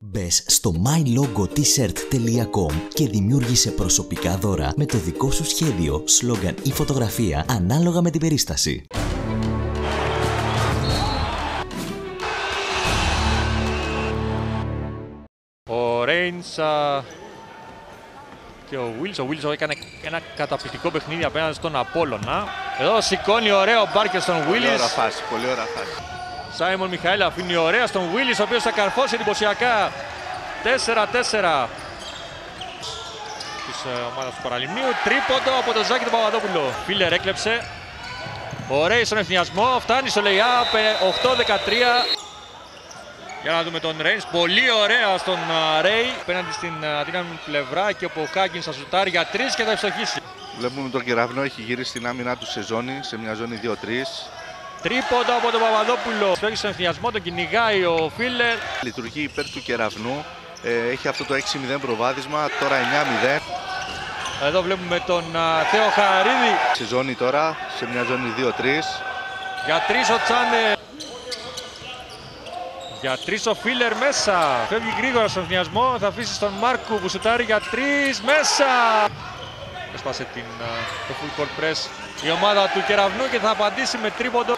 Μπες στο mylogotshirt.com και δημιούργησε προσωπικά δώρα με το δικό σου σχέδιο, σλόγγαν ή φωτογραφία ανάλογα με την περίσταση. Ο Reigns και ο Wills έκανε ένα καταπληκτικό παιχνίδι απέναντι στον Απόλλωνα. Εδώ σηκώνει ωραίο μπάρκερ στον Willis. Πολύ ωραία φάση. Σάιμον Μιχαήλ αφήνει ωραία στον Willis, ο οποίος θα καρφώσει εντυπωσιακά. 4-4 της ομάδας του Παραλιμνίου. Τρίποντο από τον Ζάκη τον Παπαδόπουλο. Φίλερ έκλεψε. Ο Ρέι στον ευθυνιασμό, φτάνει στο lay-up. 8-13. Για να δούμε τον Reigns. Πολύ ωραία στον Ρέι. Απέναντι στην αδύναμη πλευρά και ο Χάγκινς θα σουτάρει για 3 και θα ευστοχίσει. Βλέπουμε τον Κεραυνό έχει γυρίσει στην άμυνά του σε ζώνη, σε μια ζώνη 2-3. Τρίποντο από τον Παπαδόπουλο. Φεύγει στον ευθυνιασμό, τον κυνηγάει ο Φίλερ. Λειτουργεί υπέρ του Κεραυνού. Έχει αυτό το 6-0 προβάδισμα, τώρα 9-0. Εδώ βλέπουμε τον Θέο Χαρίδη. Σε ζώνη τώρα, σε μια ζώνη 2-3. Για 3 ο Τσάνελ. Για 3 ο Φίλερ μέσα. Φεύγει γρήγορα στον ευθυνιασμό. Θα αφήσει στον Μάρκου που σουτάρει για 3 μέσα. Έσπασε το full court press η ομάδα του Κεραυνού και θα απαντήσει με τρίποντο.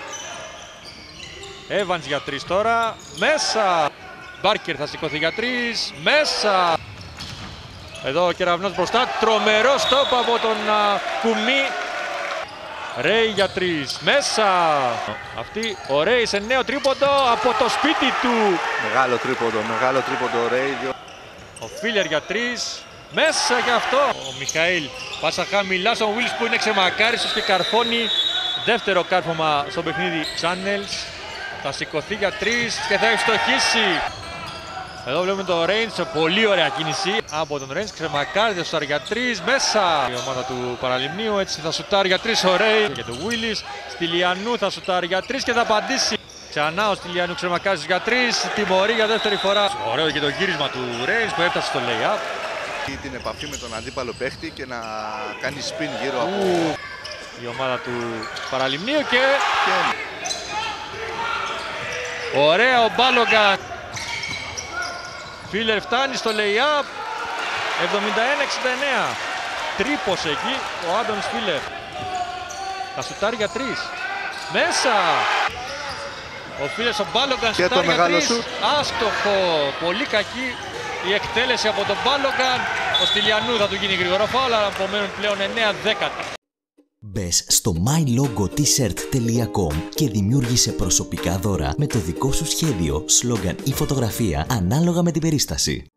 Evans για 3 τώρα. Μέσα. Μπάρκερ θα σηκωθεί για 3. Μέσα. Εδώ ο Κεραυνός μπροστά. Τρομερό στόπ από τον Κουμί. Ρέι για 3. Μέσα. Αυτή ο Ρέι σε νέο τρίποντο από το σπίτι του. Μεγάλο τρίποντο ο Ρέι. Ο Φίλερ για 3. Μέσα και αυτό. Ο Μιχαήλ πάσα χαμηλά στον Wills που είναι ξεμακάριστος και καρφώνει. Δεύτερο κάρφωμα στο παιχνίδι Channels. Θα σηκωθεί για 3 και θα ευστοχίσει. Εδώ βλέπουμε τον Reigns, πολύ ωραία κίνηση από τον Reigns. Ξεμακάρει, θα σουτάρει για 3 μέσα. Η ομάδα του Παραλιμνίου έτσι θα σουτάρει για 3 ο Ρέι. Και τον Willis. Στυλιανού θα σουτάρει για 3 και θα απαντήσει. Ξανά ο Στυλιανού ξεμακάρει για 3. Τιμωρεί για δεύτερη φορά. Ωραίο και το γύρισμα του Reigns που έφτασε στο lay-up. Την επαφή με τον αντίπαλο παίχτη και να κάνει spin γύρω από η ομάδα του Παραλιμνίου και ωραία ο Μπάλογκα. Φίλερ φτάνει στο lay-up. 71-69. Τρίπωσε εκεί ο Άντωνης Φίλερ. Θα σουτάρει για 3. Μέσα. Ο Φίλερ στον Μπάλογκα σουτάρει για 3. Άστοχο. Πολύ κακή η εκτέλεση από τον Μπάλογκα. Ο Στυλιανού θα του γίνει γρήγορο φάουλ, αλλά απομένουν πλέον 9-10. Μπες στο mylogotshirt.com και δημιούργησε προσωπικά δώρα με το δικό σου σχέδιο, σλόγγαν ή φωτογραφία ανάλογα με την περίσταση.